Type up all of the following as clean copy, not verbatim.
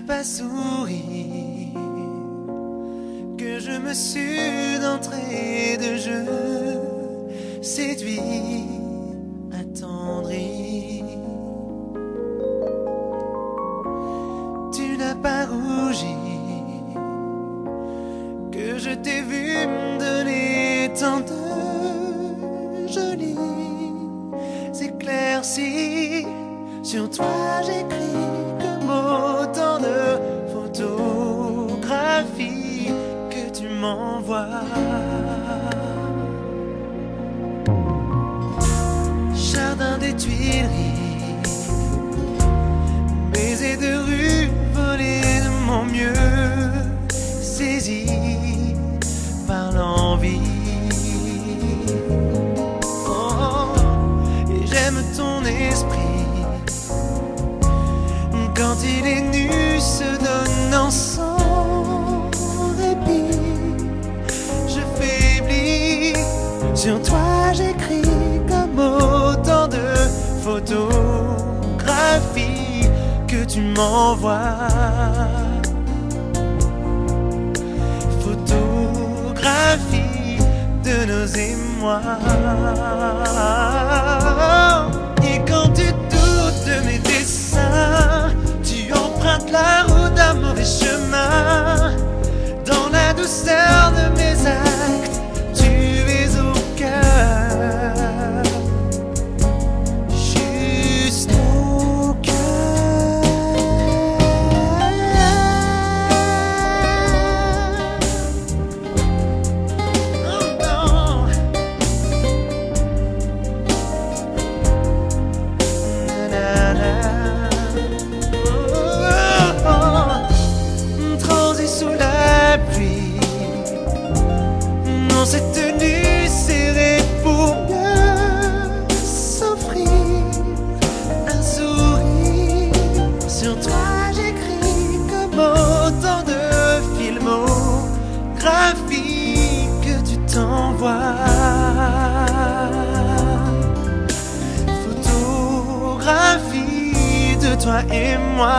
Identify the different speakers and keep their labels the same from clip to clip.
Speaker 1: pas souri, que je me suis d'entrée de jeu séduit, attendri. Tu n'as pas rougi, que je t'ai vu me donner tant de jolis éclaircies. Sur toi j'écris comme autant de photographies que tu m'envoies. Jardin des Tuileries, baiser de rue, voler de mon mieux, saisi par l'envie. Oh, et j'aime ton esprit quand il est nu, se donnant sans répit. Je faiblis, sur toi j'écris comme autant de photographies que tu m'envoies. Photographies de nos émois. Et quand tu doutes de mes dessins, tu empruntes la route d'un mauvais chemin. Dans la douceur de mes actes, tu es au cœur, juste au cœur. Oh non. Na, na, na. On s'est tenu serré pour mieux s'offrir un sourire. Sur toi j'écris comme autant de filmographies que tu t'envoies. Photographie de toi et moi.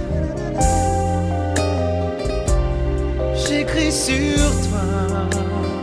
Speaker 1: J'écris sur toi